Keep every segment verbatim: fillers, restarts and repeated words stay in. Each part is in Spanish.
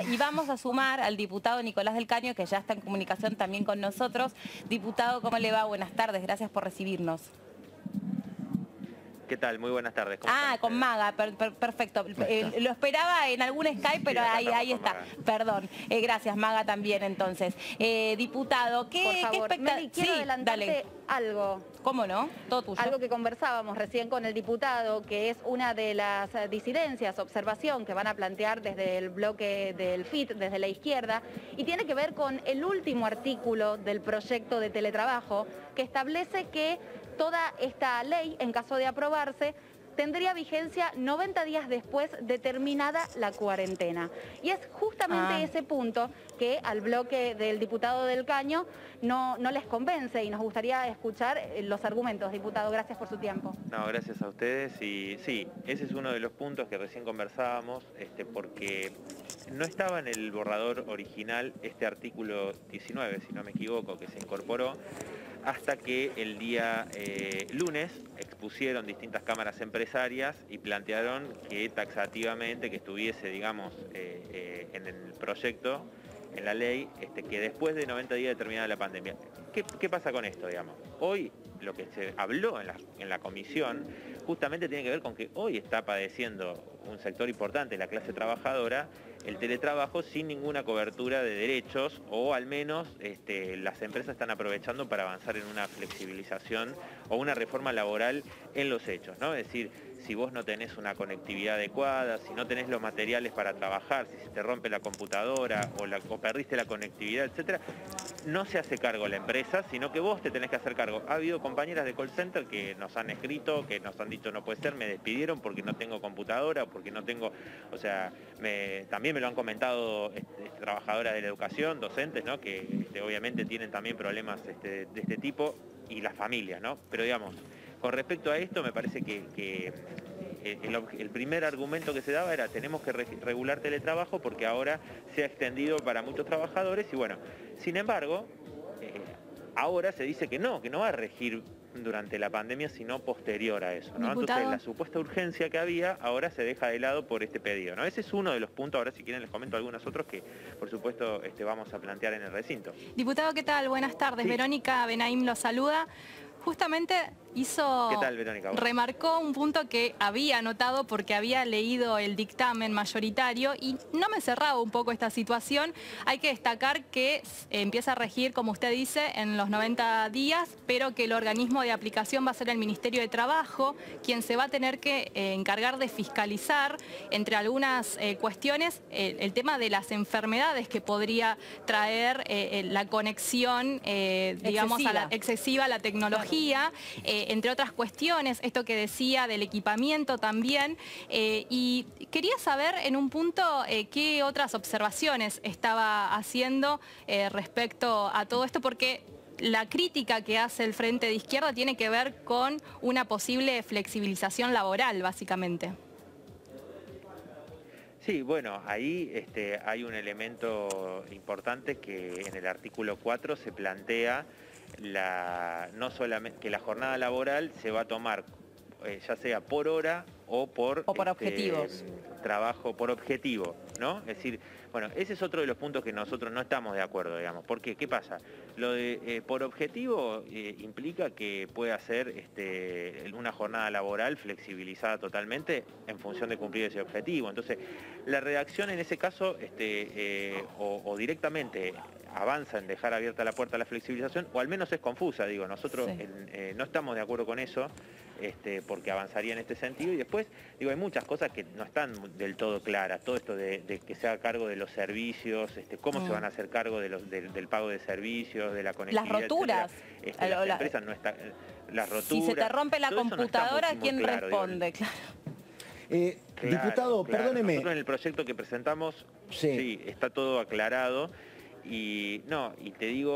Y vamos a sumar al diputado Nicolás del Caño, que ya está en comunicación también con nosotros. Diputado, ¿cómo le va? Buenas tardes, gracias por recibirnos. ¿Qué tal? Muy buenas tardes. ¿Cómo Ah, están con ustedes? Maga, per, per, perfecto. Eh, lo esperaba en algún Skype, pero Sí, acá ahí, estamos ahí con está. Maga. Perdón. Eh, gracias, Maga, también entonces. Eh, diputado, ¿qué, Por qué favor, expectativa? Meli, quiero Sí, adelantarte dale. algo. ¿Cómo no? Todo tuyo. Algo que conversábamos recién con el diputado, que es una de las disidencias, observación que van a plantear desde el bloque del F I T, desde la izquierda, y tiene que ver con el último artículo del proyecto de teletrabajo, que establece que toda esta ley, en caso de aprobarse, tendría vigencia noventa días después de terminada la cuarentena. Y es justamente Ah. ese punto que al bloque del diputado del Caño no, no les convence y nos gustaría escuchar los argumentos. Diputado, gracias por su tiempo. No, gracias a ustedes. Y sí, ese es uno de los puntos que recién conversábamos, este, porque no estaba en el borrador original este artículo diecinueve, si no me equivoco, que se incorporó, hasta que el día eh, lunes expusieron distintas cámaras empresarias y plantearon que taxativamente, que estuviese, digamos, eh, eh, en el proyecto, en la ley, este, que después de noventa días de terminada la pandemia. ¿Qué, qué pasa con esto, digamos? Hoy lo que se habló en la, en la comisión justamente tiene que ver con que hoy está padeciendo un sector importante, la clase trabajadora, el teletrabajo sin ninguna cobertura de derechos, o al menos este, las empresas están aprovechando para avanzar en una flexibilización o una reforma laboral en los hechos, ¿no? Es decir, si vos no tenés una conectividad adecuada, si no tenés los materiales para trabajar, si se te rompe la computadora o, la, o perdiste la conectividad, etcétera, no se hace cargo la empresa, sino que vos te tenés que hacer cargo. Ha habido compañeras de call center que nos han escrito, que nos han dicho no puede ser, me despidieron porque no tengo computadora, porque no tengo, o sea, me, también me lo han comentado este, trabajadoras de la educación, docentes, ¿no? Que este, obviamente tienen también problemas este, de este tipo, y las familias, ¿no? Pero digamos, con respecto a esto me parece que, que el, el primer argumento que se daba era tenemos que re, regular teletrabajo porque ahora se ha extendido para muchos trabajadores y bueno, sin embargo, eh, ahora se dice que no, que no va a regir durante la pandemia, sino posterior a eso, ¿no? Diputado. Entonces la supuesta urgencia que había ahora se deja de lado por este pedido, ¿no? Ese es uno de los puntos, ahora si quieren les comento algunos otros que por supuesto este, vamos a plantear en el recinto. Diputado, ¿qué tal? Buenas tardes. Sí. Verónica Benaim lo saluda. Justamente hizo, ¿Qué tal, Verónica? remarcó un punto que había notado porque había leído el dictamen mayoritario y no me cerraba un poco esta situación. Hay que destacar que empieza a regir, como usted dice, en los noventa días, pero que el organismo de aplicación va a ser el Ministerio de Trabajo, quien se va a tener que eh, encargar de fiscalizar, entre algunas eh, cuestiones, eh, el tema de las enfermedades que podría traer eh, la conexión, eh, digamos, excesiva. A la, excesiva a la tecnología. Eh, entre otras cuestiones, esto que decía del equipamiento también, eh, y quería saber en un punto eh, qué otras observaciones estaba haciendo eh, respecto a todo esto, porque la crítica que hace el Frente de Izquierda tiene que ver con una posible flexibilización laboral, básicamente. Sí, bueno, ahí este, hay un elemento importante que en el artículo cuatro se plantea la, no solamente que la jornada laboral se va a tomar eh, ya sea por hora o por, o por este, objetivos. Trabajo por objetivo, ¿no? Es decir, bueno, ese es otro de los puntos que nosotros no estamos de acuerdo, digamos. ¿Por qué? ¿Qué pasa? Lo de eh, por objetivo eh, implica que pueda ser este, una jornada laboral flexibilizada totalmente en función de cumplir ese objetivo. Entonces, la redacción en ese caso este, eh, o, o directamente avanza en dejar abierta la puerta a la flexibilización, o al menos es confusa, digo, nosotros sí. en, eh, no estamos de acuerdo con eso, este, porque avanzaría en este sentido, y después, digo, hay muchas cosas que no están del todo claras, todo esto de, de que se haga cargo de los servicios, este, cómo mm. se van a hacer cargo de los, de, del pago de servicios, de la conectividad, las roturas, este, las la, empresas no están, las roturas, si se te rompe la computadora, no ¿quién muy claro, responde? Digo, claro. Eh, claro, diputado, claro. perdóneme. Nosotros en el proyecto que presentamos, sí. sí, está todo aclarado. Y no, y te digo,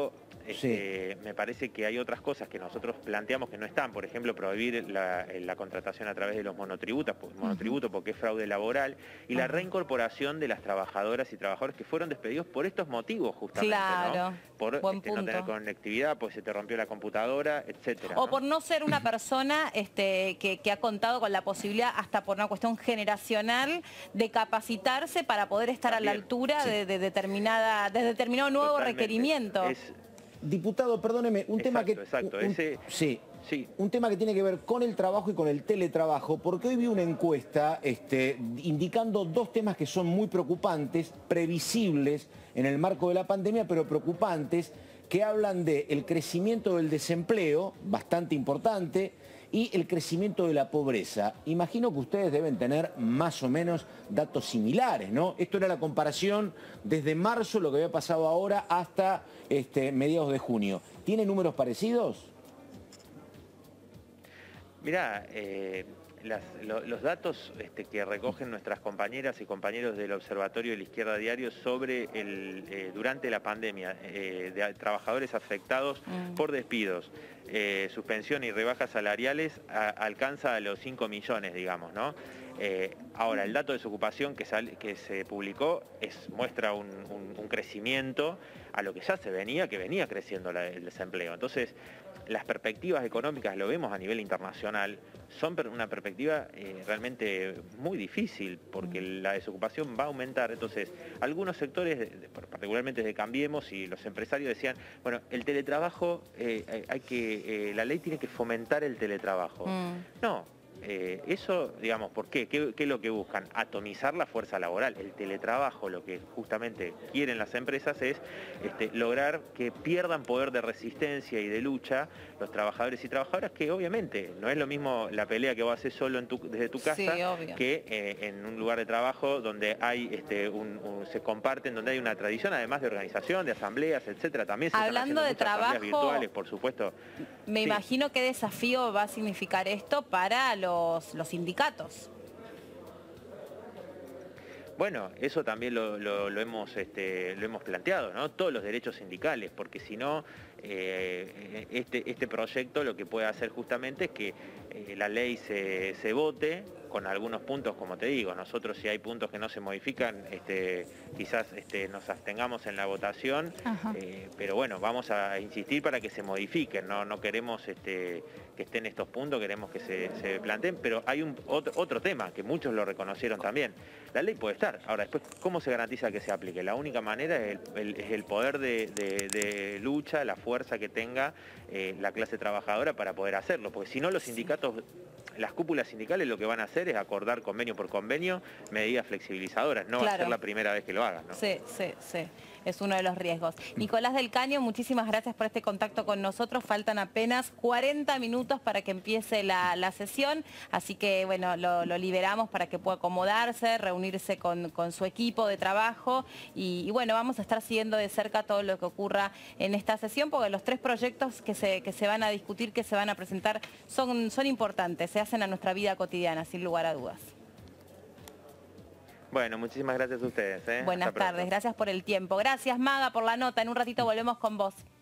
este, sí. me parece que hay otras cosas que nosotros planteamos que no están, por ejemplo, prohibir la, la contratación a través de los monotributos, monotributo porque es fraude laboral, y uh-huh. la reincorporación de las trabajadoras y trabajadores que fueron despedidos por estos motivos justamente, claro. ¿no? Por este, no tener conectividad, pues se te rompió la computadora, etcétera. O ¿no? por no ser una persona este, que, que ha contado con la posibilidad, hasta por una cuestión generacional, de capacitarse para poder estar También, a la altura sí. de, de, determinada, de determinado nuevo Totalmente. requerimiento. Es... Diputado, perdóneme, un exacto, tema que... Exacto, un, ese... Sí. Sí. Un tema que tiene que ver con el trabajo y con el teletrabajo, porque hoy vi una encuesta este, indicando dos temas que son muy preocupantes, previsibles en el marco de la pandemia, pero preocupantes, que hablan del crecimiento del desempleo, bastante importante, y el crecimiento de la pobreza. Imagino que ustedes deben tener más o menos datos similares, ¿no? Esto era la comparación desde marzo, lo que había pasado ahora, hasta este, mediados de junio. ¿Tiene números parecidos? Mirá, eh, las, lo, los datos este, que recogen nuestras compañeras y compañeros del Observatorio de la Izquierda Diario sobre el, eh, durante la pandemia, eh, de trabajadores afectados mm. por despidos, eh, suspensión y rebajas salariales, a, alcanza a los cinco millones, digamos, ¿no? Eh, ahora, el dato de desocupación que, sal, que se publicó es, muestra un, un, un crecimiento a lo que ya se venía, que venía creciendo la, el desempleo. Entonces, las perspectivas económicas, lo vemos a nivel internacional, son una perspectiva eh, realmente muy difícil, porque la desocupación va a aumentar. Entonces, algunos sectores, particularmente de Cambiemos y los empresarios decían, bueno, el teletrabajo, eh, hay que, eh, la ley tiene que fomentar el teletrabajo. Mm. No. Eh, eso, digamos, ¿por qué? qué? ¿Qué es lo que buscan? Atomizar la fuerza laboral. El teletrabajo, lo que justamente quieren las empresas es este, lograr que pierdan poder de resistencia y de lucha los trabajadores y trabajadoras, que obviamente no es lo mismo la pelea que vos haces solo en tu, desde tu casa, sí, que eh, en un lugar de trabajo donde hay este, un, un, se comparten, donde hay una tradición, además de organización, de asambleas, etcétera. También se Hablando de trabajo, virtuales, por supuesto. Me sí. imagino qué desafío va a significar esto para los Los, los sindicatos. Bueno, eso también lo, lo, lo, hemos, este, lo hemos planteado, ¿no? Todos los derechos sindicales, porque si no, eh, este, este proyecto lo que puede hacer justamente es que eh, la ley se, se vote con algunos puntos, como te digo. Nosotros, si hay puntos que no se modifican, este, quizás este, nos abstengamos en la votación, eh, pero bueno, vamos a insistir para que se modifiquen, no, no queremos este, que estén estos puntos, queremos que se, se planteen, pero hay un, otro, otro tema que muchos lo reconocieron también. La ley puede estar, ahora después, ¿cómo se garantiza que se aplique? La única manera es el, el, es el poder de, de, de lucha, la fuerza que tenga eh, la clase trabajadora para poder hacerlo, porque si no los sindicatos, las cúpulas sindicales lo que van a hacer es acordar convenio por convenio medidas flexibilizadoras, no claro. va a ser la primera vez que lo hagan, ¿no? Sí, sí, sí. Es uno de los riesgos. Nicolás del Caño, muchísimas gracias por este contacto con nosotros. Faltan apenas cuarenta minutos para que empiece la, la sesión, así que bueno, lo, lo liberamos para que pueda acomodarse, reunirse con, con su equipo de trabajo y, y bueno, vamos a estar siguiendo de cerca todo lo que ocurra en esta sesión, porque los tres proyectos que se, que se van a discutir, que se van a presentar, son, son importantes, se hacen a nuestra vida cotidiana, sin lugar a dudas. Bueno, muchísimas gracias a ustedes. ¿eh? Buenas tardes, gracias por el tiempo. Gracias, Maga, por la nota. En un ratito volvemos con vos.